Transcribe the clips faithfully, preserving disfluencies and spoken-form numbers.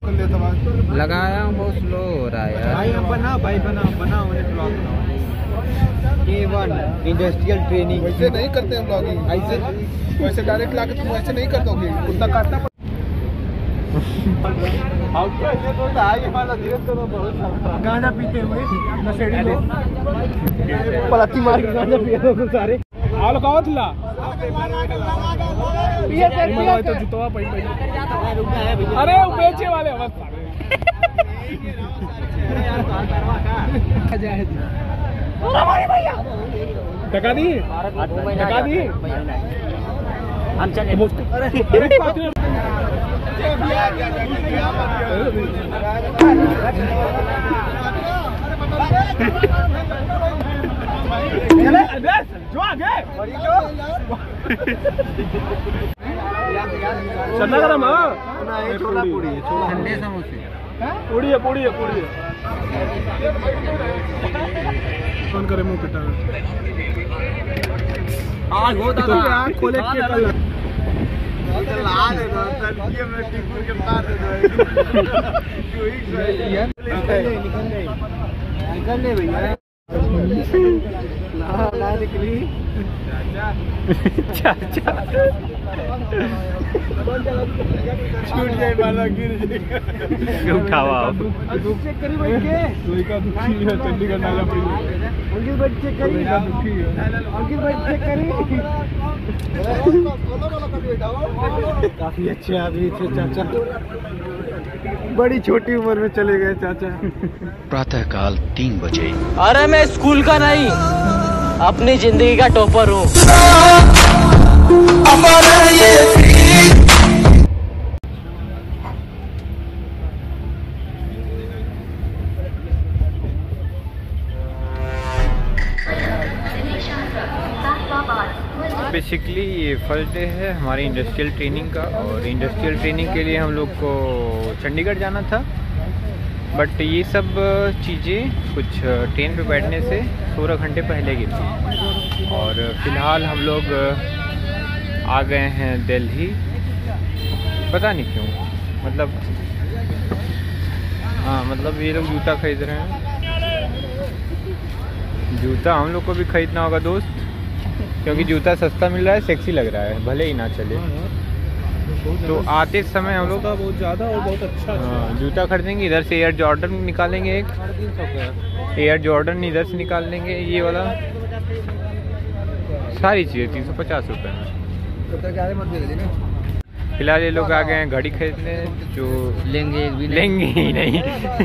लगाया हूँ, बहुत स्लो हो रहा है यार। भाई बना भाई बना बना उन्हें ब्लॉग ए वन इंडस्ट्रियल ट्रेनिंग। वैसे नहीं करते हैं ब्लॉगिंग, ऐसे वैसे डायरेक्ट लाके तुम ऐसे नहीं कर दोगे, कुत्ता काटना गांजा पीते हुए नशेड़ी लोग पलाती मार के गांजा पिए लोग सारे आलो कावा थिला पिए ते पिए तो जुतवा पई पई। अरे वो बेचे वाले अवस्था जाए अरे भाई भैया टका दी टका दी हम चले। अरे जो आगे चन्ना गरम है, छोला पूड़ी है, ठंडे समोसे पूड़ी है, पूड़ी है, पूड़ी है। कौन करे मुंह पिटा आज हो दादा आँख खोले के कल ला दे दो तड़के में टिकू के मार दे दो निकल ले निकल ले भैया ला ला निकली चाचा छूट जाए वाला गिर जाएगा उठावा धूप चेक करी बैठ के कोई का दुखी है चंडीगढ़ नाला पड़ी अंकित बैठ चेक करी का दुखी है अंकित बैठ चेक करी काफी अच्छे आदमी थे चाचा, बड़ी छोटी उम्र में चले गए चाचा। प्रातः काल तीन बजे। अरे मैं स्कूल का नहीं अपनी जिंदगी का टॉपर हूँ। बेसिकली ये फर्स्ट डे है हमारी इंडस्ट्रियल ट्रेनिंग का, और इंडस्ट्रियल ट्रेनिंग के लिए हम लोग को चंडीगढ़ जाना था। बट ये सब चीज़ें कुछ ट्रेन पे बैठने से सोलह घंटे पहले की थी, और फिलहाल हम लोग आ गए हैं दिल्ली। पता नहीं क्यों, मतलब हाँ मतलब ये लोग जूता खरीद रहे हैं। जूता हम लोग को भी खरीदना होगा दोस्त, क्योंकि जूता सस्ता मिल रहा है, सेक्सी लग रहा है, भले ही ना चले। तो आते समय हम लोग बहुत ज़्यादा और बहुत अच्छा हाँ जूता खरीदेंगे। इधर से एयर जॉर्डन निकालेंगे, एक एयर जॉर्डन इधर से निकाल लेंगे, ये वाला सारी चीज़ें तीन सौ पचास रुपये में। फिलहाल ये लोग आ गए हैं घड़ी खरीदने, जो लेंगे एक भी लेंगे ही नहीं।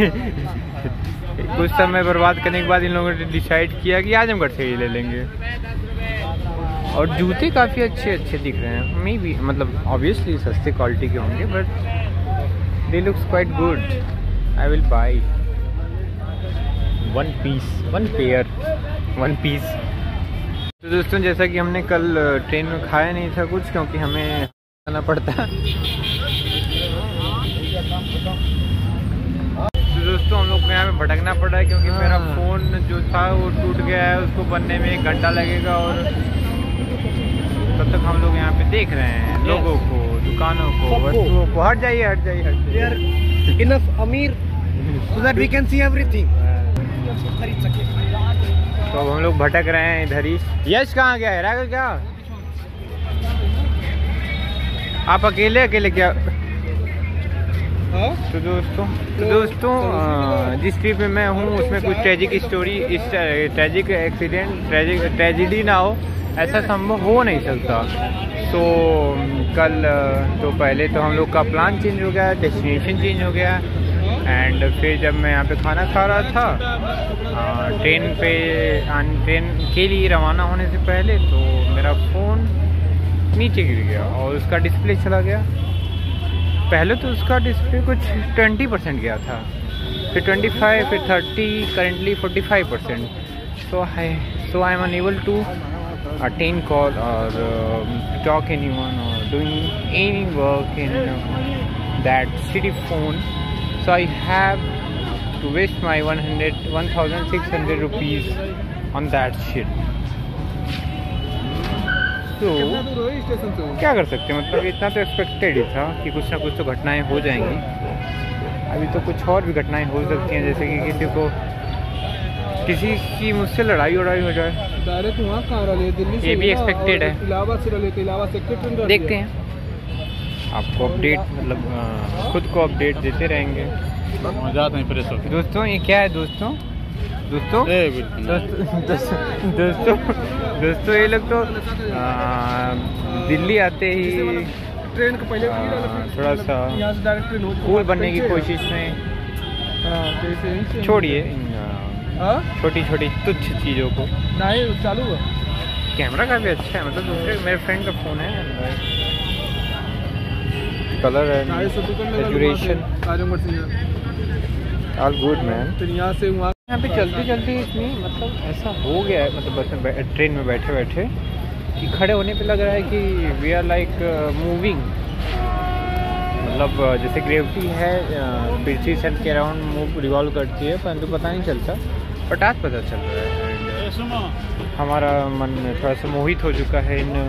कुछ समय बर्बाद करने के बाद इन लोगों ने डिसाइड किया कि आजमगढ़ से ही ले लेंगे। और जूते काफ़ी अच्छे अच्छे दिख रहे हैं, मे भी मतलब ऑब्वियसली सस्ते क्वालिटी के होंगे, but they looks quite good. I will buy one piece one pair one piece. तो दोस्तों जैसा कि हमने कल ट्रेन में खाया नहीं था कुछ, क्योंकि हमें खाना पड़ता। तो दोस्तों हम लोग को यहाँ पे भटकना पड़ा है, क्योंकि मेरा फ़ोन जो था वो टूट गया है, उसको बनने में एक घंटा लगेगा। और तब तक हम लोग यहाँ पे देख रहे हैं लोगों को, दुकानों को, वस्तुओं को। हट जाइए हट जाइए हट जाइए। इनफ अमीर so that we can see everything। खरीद सके। तो अब हम लोग भटक रहे हैं इधर ही। यश कहाँ गया है, रह क्या आप अकेले अकेले क्या? तो दोस्तों तो दोस्तों जिस ट्रिप में मैं हूँ उसमें कुछ ट्रेजिक स्टोरी, इस ट्रेजिक एक्सीडेंट ट्रेजिक ट्रेजिडी ना हो, ऐसा संभव हो नहीं सकता। तो कल तो पहले तो हम लोग का प्लान चेंज हो गया, डेस्टिनेशन चेंज हो गया। एंड फिर जब मैं यहाँ पे खाना खा रहा था ट्रेन पे ट्रेन के लिए रवाना होने से पहले, तो मेरा फ़ोन नीचे गिर गया और उसका डिस्प्ले चला गया। पहले तो उसका डिस्प्ले कुछ ट्वेंटी परसेंट गया था, फिर ट्वेंटी फाइव, फिर thirty, currently forty five percent. So I so I am unable to attend call or uh, talk anyone or doing any work in uh, that shitty phone. So I have to waste my one hundred one thousand six hundred rupees on that shit. So क्या कर सकते हैं, मतलब इतना तो expected ही था कि कुछ ना कुछ तो घटनाएं हो जाएंगी। अभी तो कुछ और भी घटनाएं हो सकती हैं, जैसे कि किसी को किसी की मुझसे लड़ाई वड़ाई हो जाए। डायरेक्ट वहाँ कहाँ रहे, दिल्ली से ये भी एक्सपेक्टेड है। इलाहाबाद से रहे, इलाहाबाद से कितने ट्रेन देखते हैं, आपको अपडेट मतलब आ, खुद को अपडेट देते रहेंगे। मजा नहीं फ्रेश हो। दोस्तों ये क्या है दोस्तों दोस्तों दोस्तों दोस्तों दोस्तों दोस्तों ये लोग तो आ, दिल्ली आते ही ट्रेन को पहले आ, थोड़ा सा यहाँ से डायरेक्ट ट्रेन हो कूल बनने की कोशिश में, छोड़िए छोटी छोटी तुच्छ चीज़ों को। नहीं चालू है, कैमरा काफ़ी अच्छा है, मतलब दूसरे मेरे फ्रेंड का फ़ोन है, कलर है, ड्यूरेशन ऑल गुड मैन। फिर यहाँ से वहाँ यहाँ पे चलते चलते इतनी मतलब ऐसा हो गया है, मतलब बस में ट्रेन में बैठे बैठे कि खड़े होने पे लग रहा है कि वी आर लाइक मूविंग, मतलब जैसे ग्रेविटी है पृथ्वी सन के अराउंड मूव रिवॉल्व करती है, परंतु पता नहीं चलता, बट आज पता चल रहा है। एंड हमारा मन थोड़ा सा मोहित हो चुका है इन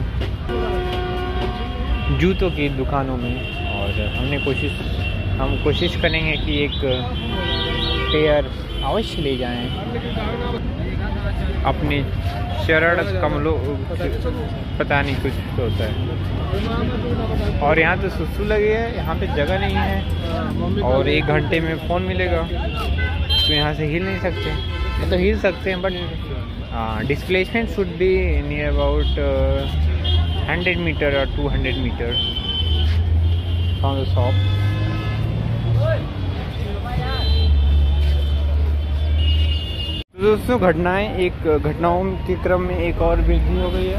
जूतों की दुकानों में, और हमने कोशिश हम कोशिश करेंगे कि एक पेयर अवश्य ले जाएं अपने चरण कमलों, पता नहीं कुछ तो होता है। और यहाँ तो सुसु लगी है, यहाँ पे जगह नहीं है, और एक घंटे में फ़ोन मिलेगा तो यहाँ से हिल नहीं सकते, ये तो हिल सकते हैं but displacement should be near about hundred metre और two hundred metre from the shop. दोस्तों घटनाएं एक घटनाओं के क्रम में एक और वृद्धि हो गई है।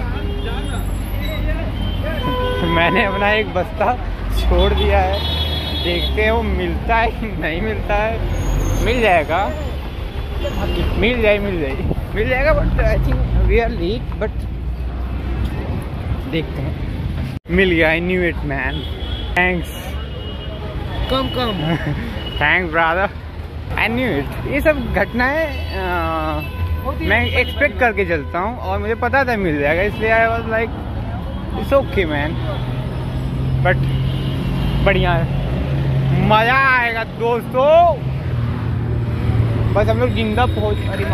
मैंने अपना एक बस्ता छोड़ दिया है, देखते हैं वो मिलता है कि नहीं मिलता है। मिल जाएगा, मिल जाए मिल जाए मिल जाएगा but I think we are late, but देखते हैं। मिल गया, I knew it man, thanks come come thanks brother, I knew it. ये सब घटनाएं मैं एक्सपेक्ट करके चलता हूँ और मुझे पता था मिल जाएगा, इसलिए I was like it's okay man, but बढ़िया है, मज़ा आएगा दोस्तों। बस हम लोग जिंदा पहुँच, अरे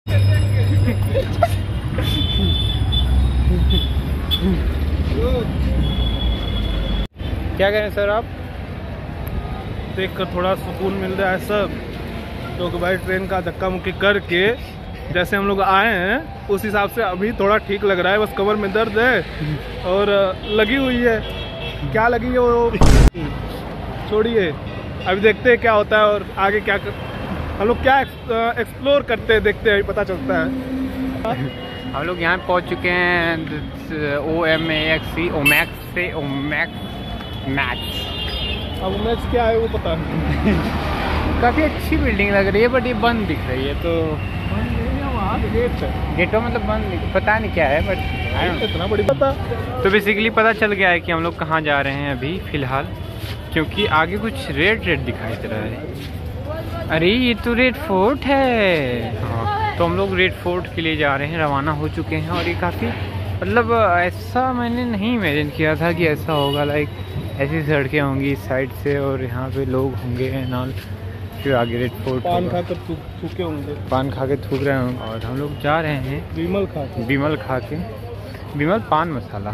क्या करें सर, आप देख कर थोड़ा सुकून मिल रहा है सब, क्योंकि तो भाई ट्रेन का धक्का मुक्की करके जैसे हम लोग आए हैं उस हिसाब से अभी थोड़ा ठीक लग रहा है। बस कमर में दर्द है और लगी हुई है, क्या लगी है वो छोड़िए, अभी देखते हैं क्या होता है और आगे क्या कर, हम लोग क्या एक्सप्लोर करते हैं, देखते हैं पता चलता है। हम लोग यहाँ पहुँच चुके हैं O M A X C Omaxe से ओमैक्स मैक्स। अब मैक्स क्या है वो पता नहीं। काफ़ी अच्छी बिल्डिंग लग रही है बट ये बंद दिख रही है, तो वहाँ गेट है, गेटों मतलब बंद, पता नहीं क्या है बट इतना बड़ी पता। तो बेसिकली पता चल गया है कि हम लोग कहाँ जा रहे हैं अभी फ़िलहाल, क्योंकि आगे कुछ रेड रेड दिखाई दे रहा है। अरे ये तो रेड फोर्ट है। हाँ, तो हम लोग रेड फोर्ट के लिए जा रहे हैं, रवाना हो चुके हैं। और ये काफ़ी मतलब ऐसा मैंने नहीं इमेजिन किया था कि ऐसा होगा, लाइक ऐसी सड़कें होंगी इस साइड से और यहाँ पे लोग होंगे नाल, फिर आगे रेड फोर्ट पान खा कर थूके होंगे, पान खा के थूक रहे होंगे। और हम लोग जा रहे हैं विमल खा के, विमल खा के Vimal pan masala.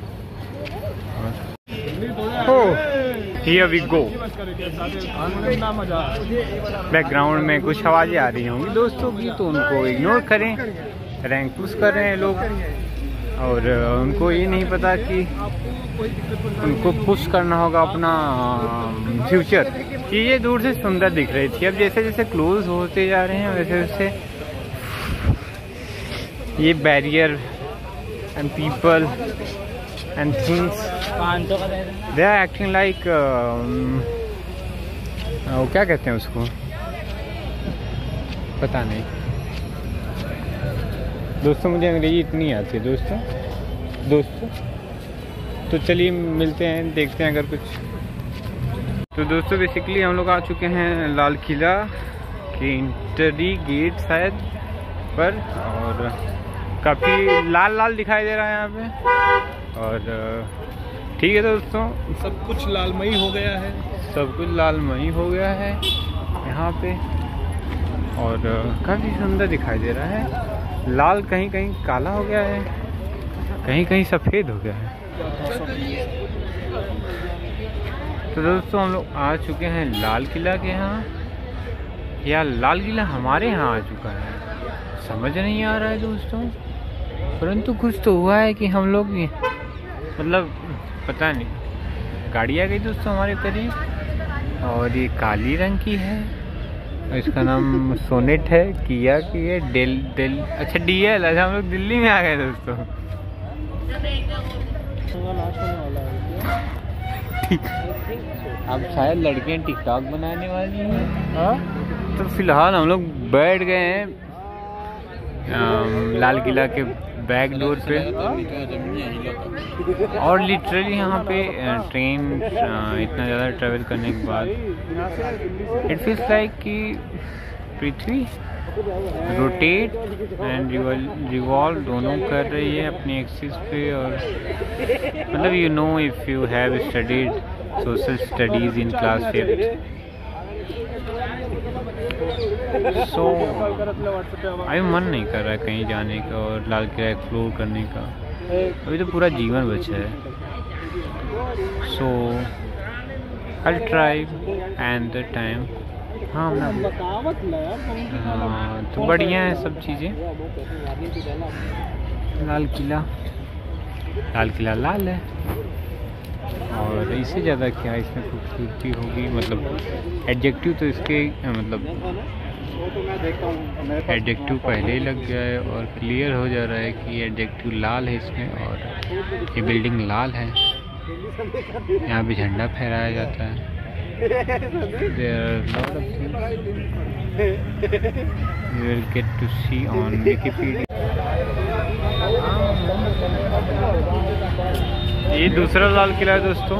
Here we go. Background में कुछ आवाज़ें आ रही होंगी दोस्तों की, तो उनको इग्नोर करें। रैंक पुश कर रहे हैं लोग और उनको ये नहीं पता कि उनको पुश करना होगा अपना फ्यूचर। चीज़ें दूर से सुंदर दिख रही थी, अब जैसे जैसे क्लोज होते जा रहे हैं वैसे वैसे ये barrier and people and things they are acting like, वो क्या कहते हैं उसको, पता नहीं दोस्तों, मुझे अंग्रेजी इतनी आती है दोस्तों दोस्तों तो चलिए मिलते हैं, देखते हैं अगर कुछ। तो दोस्तों बेसिकली हम लोग आ चुके हैं लाल किला के इंटरी गेट शायद पर, और काफ़ी लाल लाल दिखाई दे रहा है यहाँ पे। और ठीक है दोस्तों, सब कुछ लालमयी हो गया है। सब कुछ लालमयी हो गया है यहाँ पे और काफ़ी सुंदर दिखाई दे रहा है। लाल कहीं कहीं काला हो गया है, कहीं कहीं सफ़ेद हो गया है। तो दोस्तों हम लोग आ चुके हैं लाल किला के यहाँ, या लाल किला हमारे यहाँ आ चुका है, समझ नहीं आ रहा है दोस्तों। परंतु कुछ तो हुआ है कि हम लोग मतलब पता नहीं, गाड़ी आ गई दोस्तों हमारे करीब और ये काली रंग की है। इसका नाम सोनेट है, किया की है, डेल डेल अच्छा डी एल। अच्छा हम लोग दिल्ली में आ गए दोस्तों। अब शायद लड़कियां टिकटॉक बनाने वाली हैं। तो फिलहाल हम लोग बैठ गए हैं लाल किला के बैक डोर पे और लिटरली यहाँ पे ट्रेन इतना ज़्यादा ट्रैवल करने के बाद इट फील्स लाइक कि पृथ्वी रोटेट एंड रिवॉल्व दोनों कर रही है अपनी एक्सिस पे। और मतलब you know if you have studied social studies in class fifth, so अभी मन नहीं कर रहा है कहीं जाने का और लाल किला एक्सप्लोर करने का। अभी तो पूरा जीवन बचा है। So I try and the time. हाँ ना हाँ, तो बढ़िया है सब चीज़ें। लाल किला लाल किला लाल है और इससे ज़्यादा क्या इसमें खूबसूरती होगी। मतलब एडजेक्टिव तो इसके मतलब एडजेक्टिव पहले ही लग गया है और क्लियर हो जा रहा है कि एडजेक्टिव लाल है इसमें और ये बिल्डिंग लाल है। यहाँ पे झंडा फहराया जाता है। There are a lot of things you will get to see on Wikipedia. ये दूसरा लाल किला है दोस्तों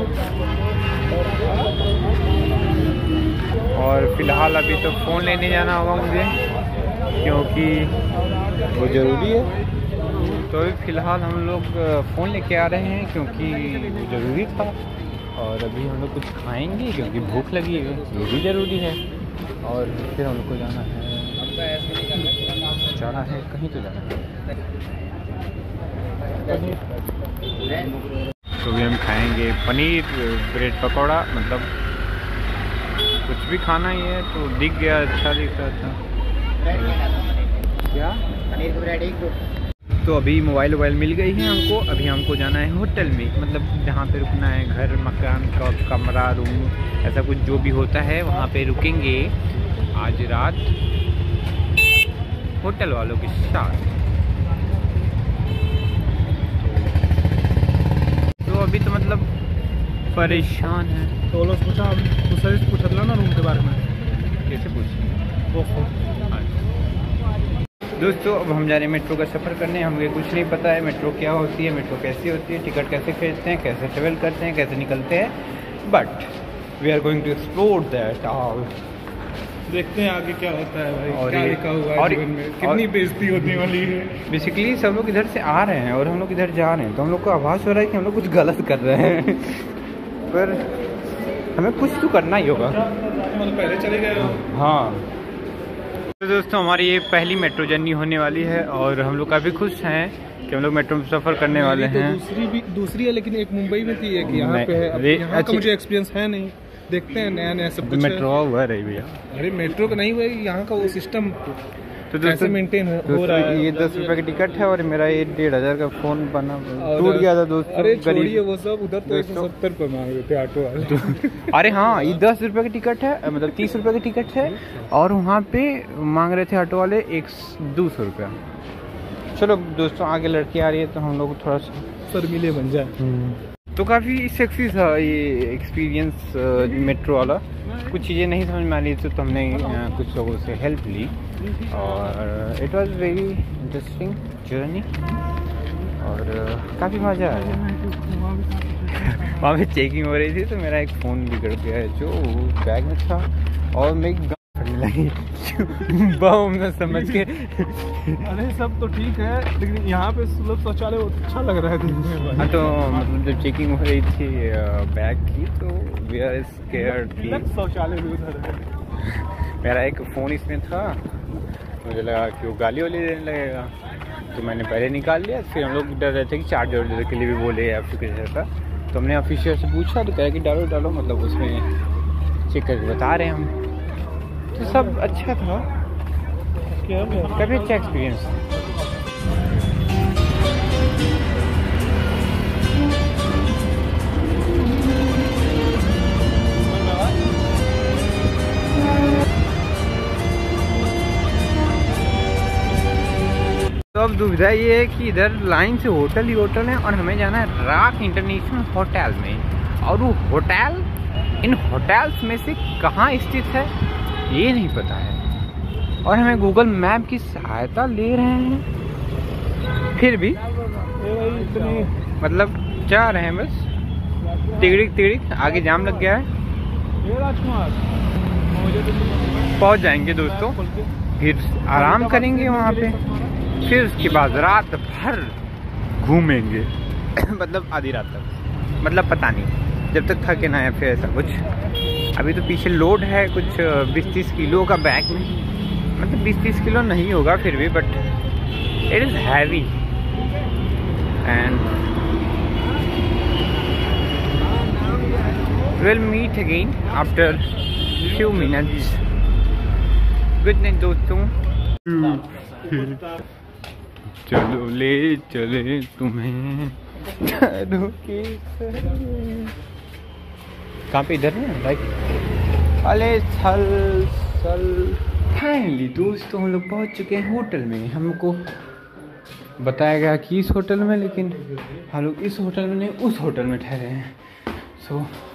और फिलहाल अभी तो फ़ोन लेने जाना होगा मुझे क्योंकि वो ज़रूरी है। तो अभी फ़िलहाल हम लोग फ़ोन लेके आ रहे हैं क्योंकि वो ज़रूरी था। और अभी हम लोग कुछ खाएंगे क्योंकि भूख लगी है, ये भी ज़रूरी है। और फिर हम लोग को जाना है, जाना है कहीं तो जाना है। तो भी हम खाएंगे पनीर ब्रेड पकौड़ा। मतलब कुछ भी खाना ही है तो दिख गया, अच्छा दिख रहा था। क्या पनीर ब्रेड एक दो। तो अभी मोबाइल वोबाइल मिल गई है हमको। अभी हमको जाना है होटल में, मतलब जहाँ पे रुकना है, घर मकान का कमरा रूम ऐसा कुछ जो भी होता है वहाँ पे रुकेंगे आज रात होटल वालों के साथ। तो अभी तो मतलब परेशान है। तो लोग पूछा सर्विस पूछा ना रूम के बारे में, कैसे पूछें दोस्तों। अब हम जा रहे हैं मेट्रो का सफ़र करने। हमें कुछ नहीं पता है मेट्रो क्या होती है, मेट्रो कैसी होती है, टिकट कैसे खरीदते हैं, कैसे ट्रेवल करते हैं, कैसे निकलते हैं। But we are going to explore that all. देखते हैं आगे क्या होता है भाई, और क्या ये, लिखा हुआ है और, जीवन में, कितनी बेइज्जती होने वाली है। बेसिकली सब लोग इधर से आ रहे हैं और हम लोग इधर जा रहे हैं, तो हम लोग को आभास हो रहा है कि हम लोग कुछ गलत कर रहे हैं। पर हमें कुछ तो करना ही होगा। मतलब पहले चले गए। हाँ तो दोस्तों हमारी ये पहली मेट्रो जर्नी होने वाली है और हम लोग काफ़ी खुश हैं कि हम लोग मेट्रो में सफ़र करने वाले तो हैं। दूसरी भी दूसरी है लेकिन एक मुंबई में थी, एक यहाँ पे है। अब यहाँ का मुझे एक्सपीरियंस है नहीं, देखते हैं नया नया सब कुछ। मेट्रो हुआ रही भैया। अरे मेट्रो का नहीं हुआ, यहाँ का वो सिस्टम तो कैसे मेंटेन हो रहा है। ये दस रुपए की टिकट है और मेरा ये डेढ़ हजार का फोन बना टूट गया था दोस्तों। अरे छोड़िए वो सब, उधर तो एक सौ सत्तर रुपये मांग रहे थे ऑटो वाले। अरे हाँ ये दस रुपए की टिकट है, मतलब तीस रुपए की टिकट है और वहाँ पे मांग रहे थे ऑटो वाले एक दो सौ रुपया। चलो दोस्तों आगे लड़की आ रही है तो हम लोग थोड़ा सा शर्मीले बन जाए। तो काफ़ी सेक्सी था ये एक्सपीरियंस मेट्रो वाला। कुछ चीज़ें नहीं समझ में आ रही थी तो हमने कुछ लोगों से हेल्प ली और it was very interesting journey और काफ़ी मज़ा आया। वहाँ पे चेकिंग हो रही थी तो मेरा एक फ़ोन बिगड़ गया है जो बैग में था और मैं बहु ना समझ के। अरे सब तो ठीक है, लेकिन यहाँ पे सुलभ शौचालय बहुत अच्छा लग रहा है देखने में। हाँ तो मतलब जब चेकिंग हो रही थी बैग की तो वी आर स्केयर्ड कि शौचालय भी उधर है। मेरा एक फ़ोन इसमें था, मुझे लगा कि वो गाली वाली देने लगेगा, तो मैंने पहले निकाल लिया। फिर हम लोग डर रहे थे कि चार्जर वार्जर के लिए भी बोले या फिर कुछ ऐसा, तो हमने ऑफिशियल से पूछा तो कहा कि डालो डालो, मतलब उसमें चेक करके बता रहे हैं हम। तो सब अच्छा था, काफ़ी अच्छा एक्सपीरियंस था। तो अब दुविधा ये है कि इधर लाइन से होटल ही होटल है और हमें जाना है राक इंटरनेशनल होटल में, और वो होटल इन होटल्स में से कहाँ स्थित है ये नहीं पता है, और हमें गूगल मैप की सहायता ले रहे हैं। फिर भी मतलब जा रहे हैं बस, तिगड़ी तिगड़ी आगे जाम लग गया है। पहुंच जाएंगे दोस्तों, फिर आराम करेंगे वहाँ पे, फिर उसके बाद रात भर घूमेंगे मतलब आधी रात तक, मतलब पता नहीं जब तक थके ना है फिर ऐसा कुछ। अभी तो पीछे लोड है कुछ बीस तीस किलो का बैग में, मतलब बीस तीस किलो नहीं होगा फिर भी, but it is heavy and will meet again after few minutes. Good night दोस्तों। चलो ले चले तुम्हें कहाँ पे, इधर ना लाइक अले सल सल। फाइनली दोस्तों हम लोग पहुँच चुके हैं होटल में। हमको बताया गया कि इस होटल में, लेकिन हम लोग इस होटल में नहीं उस होटल में ठहरे हैं। सो so,